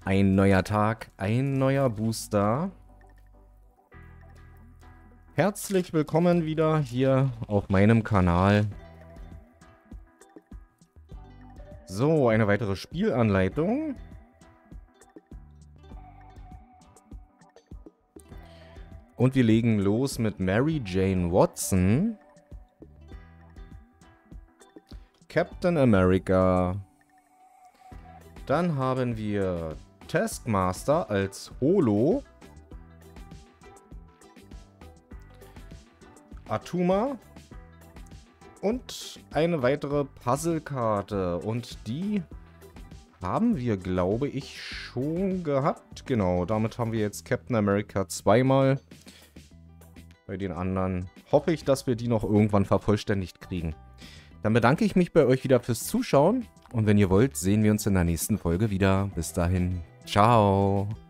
Ein neuer Tag, ein neuer Booster. Herzlich willkommen wieder hier auf meinem Kanal. So, eine weitere Spielanleitung. Und wir legen los mit Mary Jane Watson. Captain America. Dann haben wir Taskmaster als Holo. Atuma. Und eine weitere Puzzlekarte. Und die haben wir, glaube ich, schon gehabt. Genau, damit haben wir jetzt Captain America zweimal. Bei den anderen hoffe ich, dass wir die noch irgendwann vervollständigt kriegen. Dann bedanke ich mich bei euch wieder fürs Zuschauen. Und wenn ihr wollt, sehen wir uns in der nächsten Folge wieder. Bis dahin, ciao.